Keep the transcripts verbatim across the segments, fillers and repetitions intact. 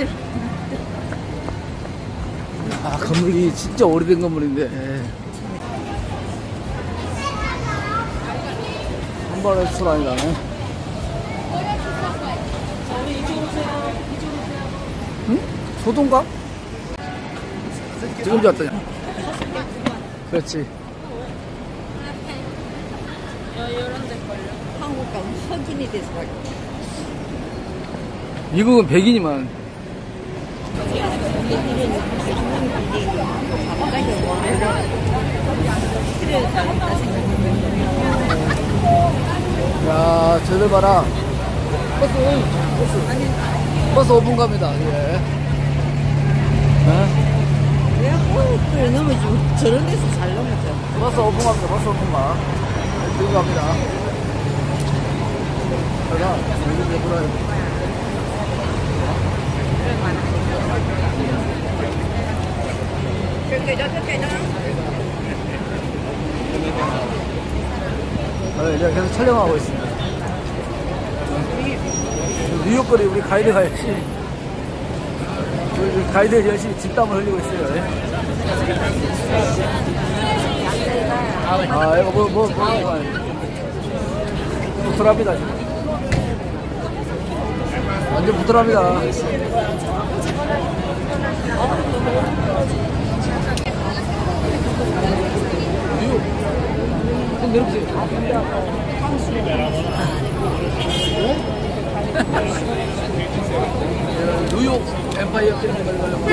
아, 건물이 진짜 오래된 건물인데. 한번 레스토랑이라네. 응? 소동강? 지금 왔더냐? 그렇지. 이런 데 걸려. 한국 가면 현준이 돼서 갈 미국은 백인이만. 야, 저들 봐라. 버스, 버스. 버스 오 분 갑니다. 예. 왜 한국을 넘어지고 저런 데서 잘 넘어져. 버스 오 분 갑니다. 버스 오 분 가. 여기 갑니다. 제가 여기 내보라요. 네, 제가 계속 촬영하고 있습니다. 뉴욕 거리 우리 가이드가 열심히, 우리 가이드 열심히 뒷담을 흘리고 있어요. 네. 아, 이거 뭐, 뭐, 뭐, 뭐, 부풀합니다, 지금. 완전 부풀합니다. 뉴욕. 좀 내려보세요. 뉴욕 엠파이어 스테이트 가려고.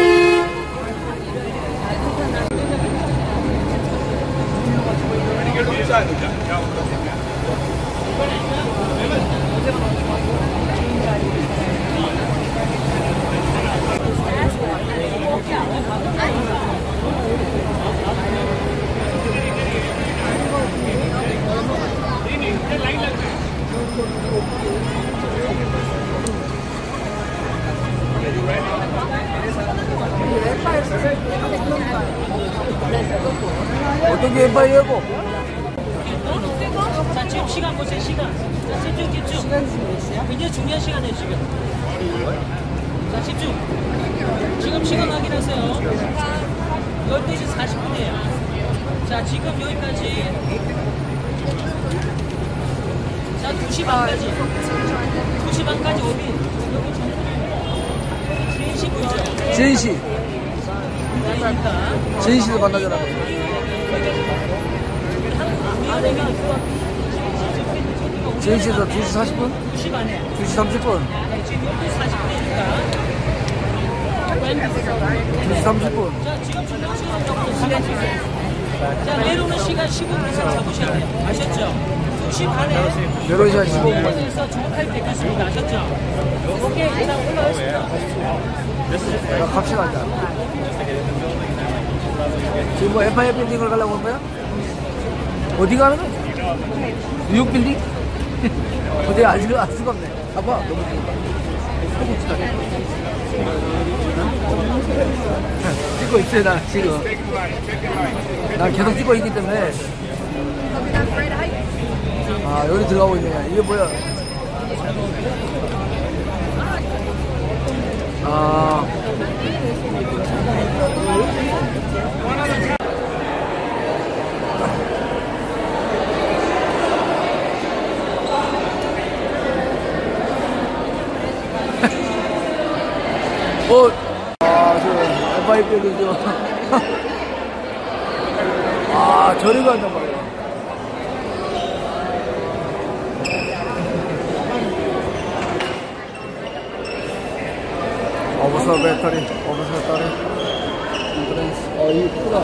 어떤 게 엠파이어고? 자, 지금 시간 보세요, 시간. 자, 집중, 집중. 시간 중요했어요? 굉장히 중요한 시간이에요, 지금. 자, 집중. 지금 시간 확인하세요. 열두 시 사십 분이에요. 자, 지금 여기까지. 자, 두 시 반까지. 두 시 반까지 어디? 지인씨 보이죠? 지인씨. 지인씨도 만나잖아. 지인씨도 두 시 사십 분? 두 시 반에. 두 시 삼십 분? 지금 열두 시 사십 분이니까. 두 시 삼십 분? 자, 지금 중간 시간 정도 시간 주세요. 자, 내려오는 시간 십오 분 이상 잡으셔야 돼요. 아셨죠? 두 시 반에. 열한 시간 십오 분. 내려오면서 정확하게 뵙겠습니다. 아셨죠? 오케이, 그다음 올라오겠습니다. 야, 갑시다, 이제. 지금 뭐 엠파이어 빌딩을 가려고 한 거야? 어디 가는 거야? 뉴욕 빌딩? 어디 알 수가, 알 수가 없네. 봐봐, 너무 찍고 있어요, 나 지금. 난 계속 찍고 있기 때문에. 아, 여기 들어가고 있네. 이게 뭐야? 아. 어, 아, 저, 엠파이어 빌딩이죠. 아, 저리 간단 말이야. 어버서 배터리, 어버서 배터리. 어, 이거 크다.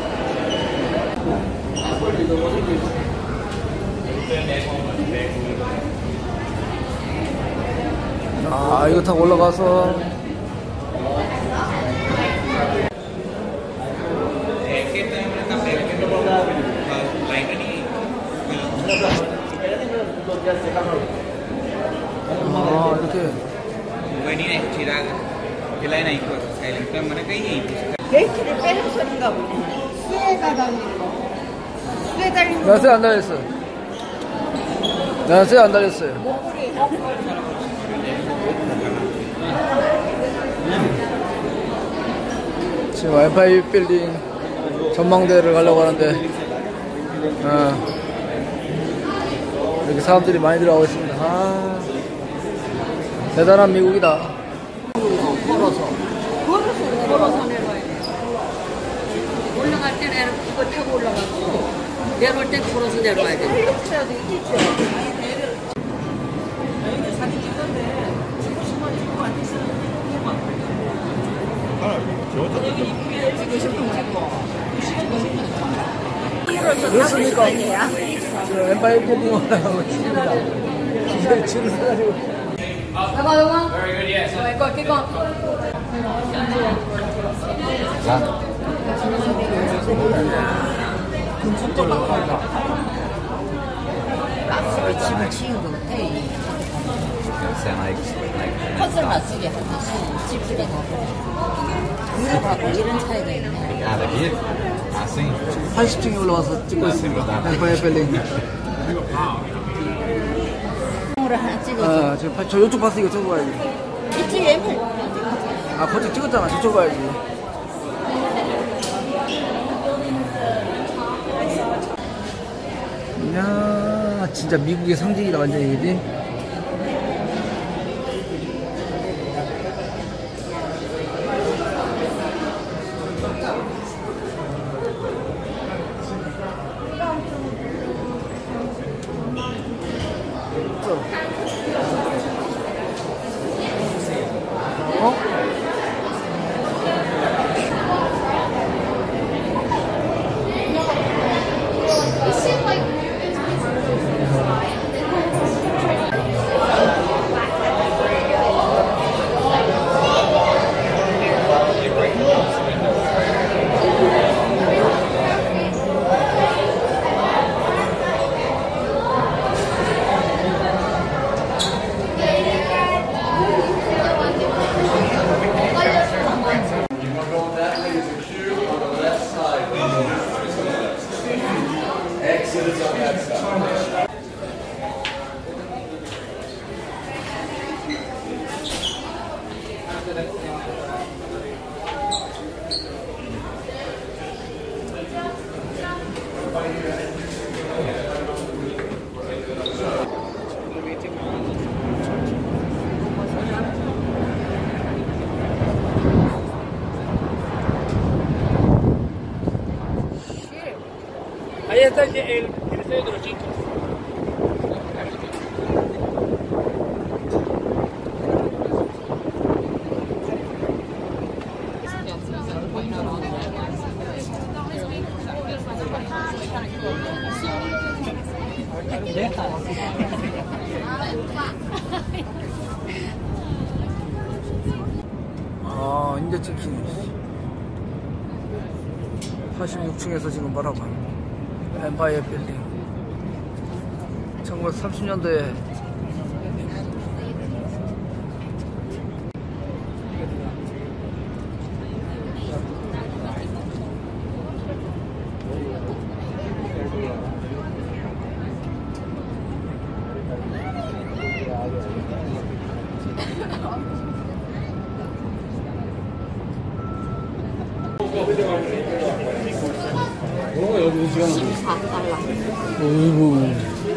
아, 이거 타고 올라가서. 아, 이렇게. 데이트를 빼는 소린가 보네. 수혜가 달리는 거. 수혜 달리는 거. 나 쇠 안 달렸어요. 나 쇠 안 달렸어요. 목걸이. 지금 엠파이어 빌딩 전망대를 가려고 하는데 어, 이렇게 사람들이 많이 들어가고 있습니다. 아, 대단한 미국이다. 걸어서 걸어서 걸어서 내려와야 돼. 올라갈 때는 이거 타고 올라가고 내려올 때 걸어서 내려와야 돼. 여기 사진 찍던데 찍고 싶으면 찍고 안 찍으면 여기 이쁘게 찍고 싶으면 찍고. 그렇습니까? 지금 엠파이어 빌딩 올라가고 있습니다. 기사에 줄을 서가지고. Come on, come on. Very good, yes. Keep going, keep going. 집을 치운 거 같아. 컷을 맞추게 하듯이 집들에 가고 유럽하고 이런 차이가 있네. Ja, dat hier. Ah, sim. 팔십 층에 올라와서 찍고 있습니다. 엠파이어 빌딩. 을 하나 찍어줘. 아, 지금 파- 저 이쪽 봤으니까 저쪽 가야지. 이쪽에 뭐 아, 거기 찍었잖아. 저쪽 가야지. 이야, 진짜 미국의 상징이다, 완전히, 그지? 어? Ahí está el, el, el estadio de los chicos. 아, 이제 찍히네. 팔십육 층에서 지금 바라봐. 엠파이어 빌딩. 천구백삼십 년도에 십사 달러. 어이구.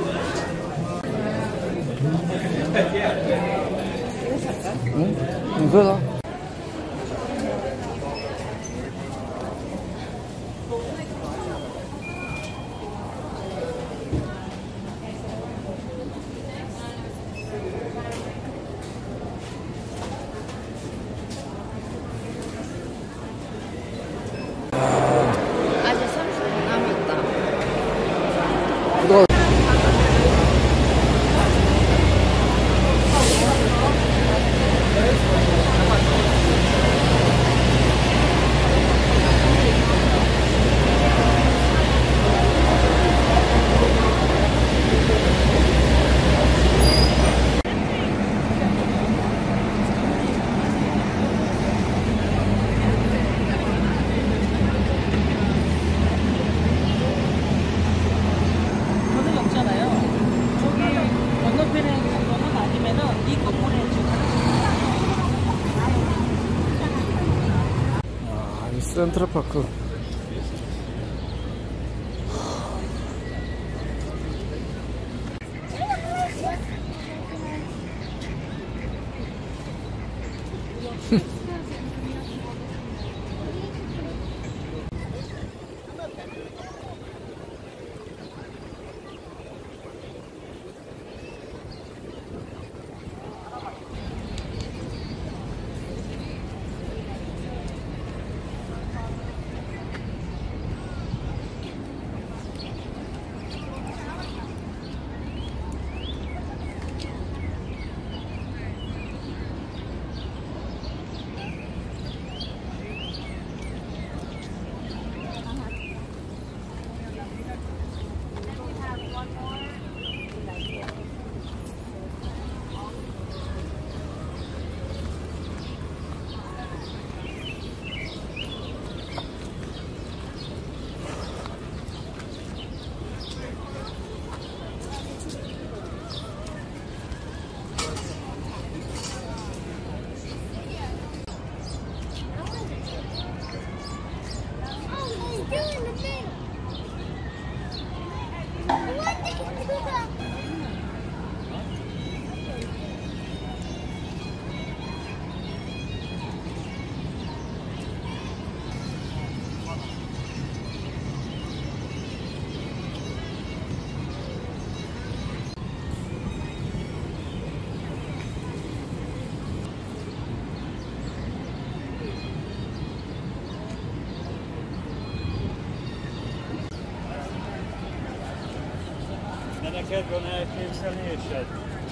응? 응, 그러다. 아직 삼십 분 남았다. 너 센트럴파크. Neked van elképzelésed?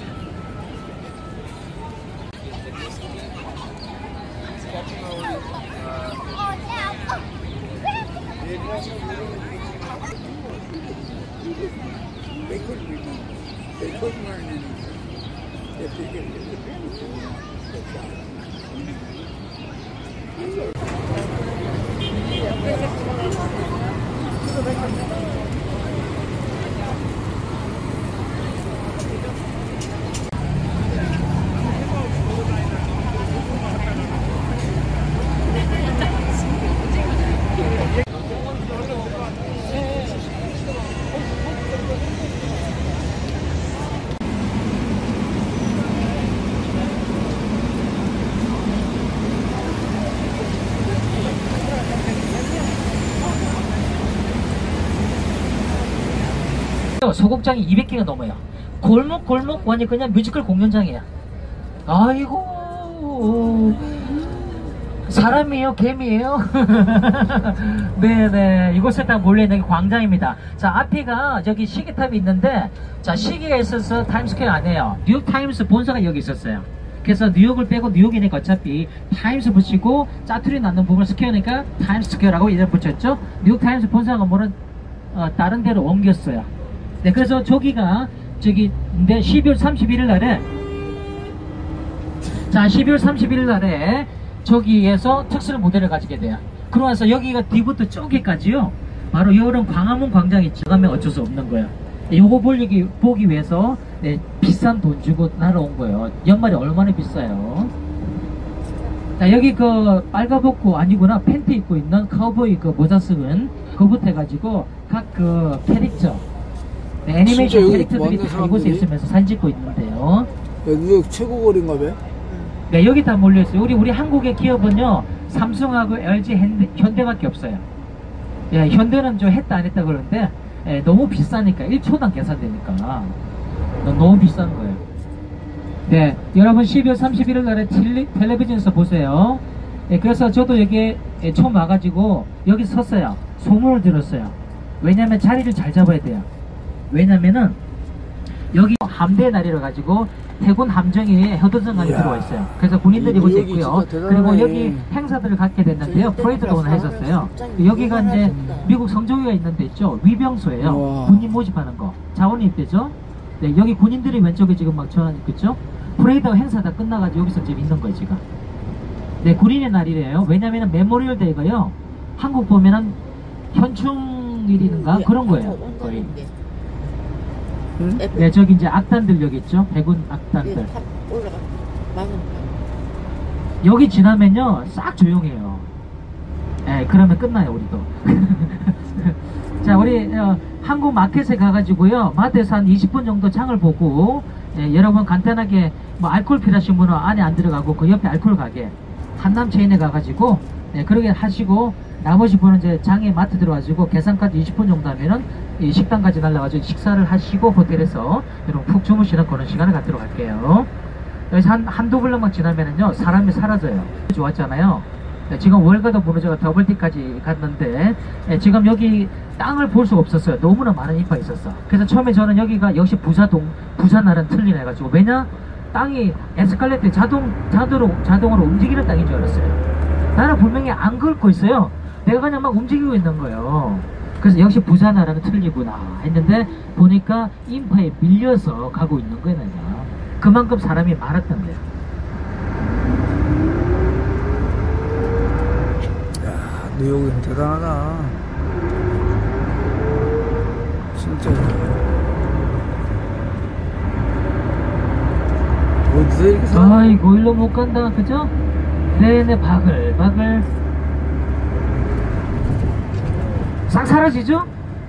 They couldn't remember. They couldn't learn anything. If they get 소극장이 이백 개가 넘어요. 골목 골목 완전 그냥 뮤지컬 공연장이야. 아이고 사람이에요 개미예요? 네네 이곳에 딱 몰려있는 게 광장입니다. 자 앞에가 저기 시계탑이 있는데 자 시계가 있어서 타임스퀘어 아니에요. 뉴욕 타임스 본사가 여기 있었어요. 그래서 뉴욕을 빼고 뉴욕이니까 어차피 타임스 붙이고 짜투리 낳는 부분을 스퀘어니까 타임스퀘어라고 이름 붙였죠. 뉴욕 타임스 본사 건물은 어, 다른 데로 옮겼어요. 네, 그래서 저기가 저기 근데 십이월 삼십일일 날에 자 십이월 삼십일일 날에 저기에서 특수한 무대를 가지게 돼요. 그러면서 여기가 뒤부터 저기까지요. 바로 여름 광화문 광장 있죠. 가면 어쩔 수 없는 거예요. 네, 요거 보기 보기 위해서 네, 비싼 돈 주고 날아온 거예요. 연말에 얼마나 비싸요. 자 여기 그 빨가벗고 아니구나 팬티 입고 있는 카우보이 그 모자 쓰은 그부터 해가지고 각 그 캐릭터 네, 애니메이션 캐릭터들이 다 이곳에 있으면서 사진 찍고 있는데요. 뉴욕 최고 거리인가 봐요? 네, 여기 다 몰려있어요. 우리, 우리 한국의 기업은요, 삼성하고 엘지, 현대, 현대밖에 없어요. 예, 현대는 좀 했다 안 했다 그러는데, 예, 너무 비싸니까, 일 초당 계산되니까. 너무 비싼 거예요. 네, 여러분 십이월 삼십일일 날에 텔레, 텔레비전에서 보세요. 예, 그래서 저도 여기에 예, 처음 와가지고, 여기 섰어요. 소문을 들었어요. 왜냐면 자리를 잘 잡아야 돼요. 왜냐면은 여기 함대 날이라 가지고 해군 함정이 허드슨강에 들어와 있어요. 그래서 군인들이 이곳에 있고요. 그리고 여기 행사들을 갖게 됐는데요. 프레이드도 오늘 했었어요. 여기가 이제 미국 성조기가 있는 데 있죠. 위병소예요. 우와. 군인 모집하는 거. 자원 입대죠. 네, 여기 군인들이 왼쪽에 지금 막 전화 있죠. 프레이드 행사 다 끝나가지고 여기서 지금 있는 거예요 지금. 네, 군인의 날이래요. 왜냐면은 메모리얼 데이가요. 한국 보면은 현충일인가 그런 거예요. 거의. 응? 네, 저기 이제 악단들 여기 있죠? 해군 악단들. 여기 지나면요, 싹 조용해요. 예, 그러면 끝나요, 우리도. 자, 우리 어, 한국 마켓에 가가지고요, 마트에서 한 이십 분 정도 장을 보고, 예, 여러분 간단하게 뭐 알코올 필요하신 분은 안에 안 들어가고 그 옆에 알코올 가게 한남 체인에 가가지고, 예, 그렇게 하시고, 나머지 분은 이제 장에 마트 들어가지고 계산까지 이십 분 정도 하면은 이 식당까지 날라가지고 식사를 하시고 호텔에서 여러분 푹 주무시는 그런 시간을 갖도록 할게요. 여기서 한, 한두 블럭만 지나면은요, 사람이 사라져요. 좋았잖아요. 네, 지금 월가도 무너져가 더블티까지 갔는데, 네, 지금 여기 땅을 볼 수가 없었어요. 너무나 많은 인파가 있었어. 그래서 처음에 저는 여기가 역시 부사동, 부산나라는 틀리네 해가지고, 왜냐? 땅이 에스컬레이터 자동, 자동으로, 자동으로 움직이는 땅인 줄 알았어요. 나는 분명히 안 긁고 있어요. 내가 그냥 막 움직이고 있는 거예요. 그래서 역시 부산나라는 틀리구나 했는데, 보니까 인파에 밀려서 가고 있는 거예요, 내가. 그만큼 사람이 많았던 거예요. 야, 뉴욕은 대단하다. 진짜. 어디서 이렇게 사람? 아이고, 일로 못 간다, 그죠? 네네, 바글바글. 싹 사라지죠?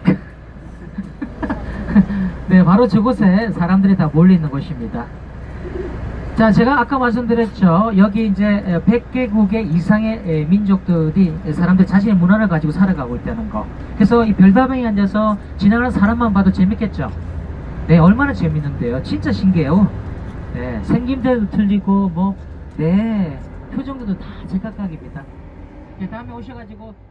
네, 바로 저곳에 사람들이 다 몰려있는 곳입니다. 자, 제가 아까 말씀드렸죠. 여기 이제 백 개국의 이상의 민족들이, 사람들 자신의 문화를 가지고 살아가고 있다는 거. 그래서 이 별다방에 앉아서 지나가는 사람만 봐도 재밌겠죠? 네, 얼마나 재밌는데요. 진짜 신기해요. 네, 생김새도 틀리고, 뭐, 네, 표정들도 다 제각각입니다. 네, 다음에 오셔가지고